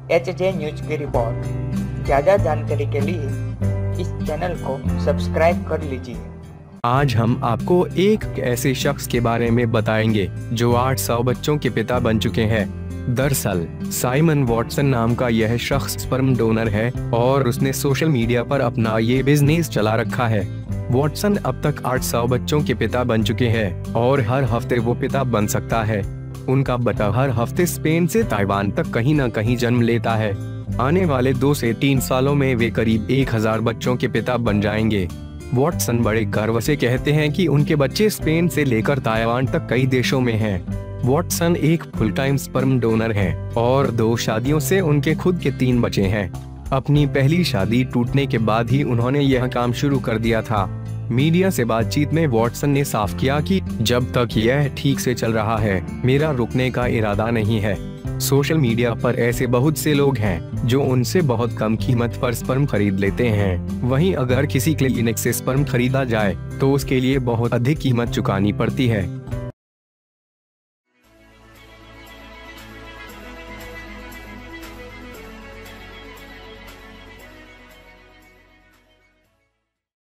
HJ news की report. ज़्यादा जानकारी के लिए इस चैनल को सब्सक्राइब कर लीजिए। आज हम आपको एक ऐसे शख्स के बारे में बताएंगे जो 800 बच्चों के पिता बन चुके हैं। दरअसल साइमन वॉटसन नाम का यह शख्स स्पर्म डोनर है और उसने सोशल मीडिया पर अपना ये बिजनेस चला रखा है। वॉटसन अब तक 800 बच्चों के पिता बन चुके हैं और हर हफ्ते वो पिता बन सकता है। उनका बच्चा हर हफ्ते स्पेन से ताइवान तक कहीं न कहीं जन्म लेता है। आने वाले 2 से 3 सालों में वे करीब 1000 बच्चों के पिता बन जाएंगे। वॉटसन बड़े गर्व से कहते हैं कि उनके बच्चे स्पेन से लेकर ताइवान तक कई देशों में हैं। वॉटसन एक फुल टाइम स्पर्म डोनर हैं और 2 शादियों से उनके खुद के 3 बच्चे हैं। अपनी पहली शादी टूटने के बाद ही उन्होंने यह काम शुरू कर दिया था। मीडिया से बातचीत में वॉटसन ने साफ किया कि जब तक यह ठीक से चल रहा है, मेरा रुकने का इरादा नहीं है। सोशल मीडिया पर ऐसे बहुत से लोग हैं जो उनसे बहुत कम कीमत पर स्पर्म खरीद लेते हैं। वहीं अगर किसी क्लिनिक से स्पर्म खरीदा जाए तो उसके लिए बहुत अधिक कीमत चुकानी पड़ती है।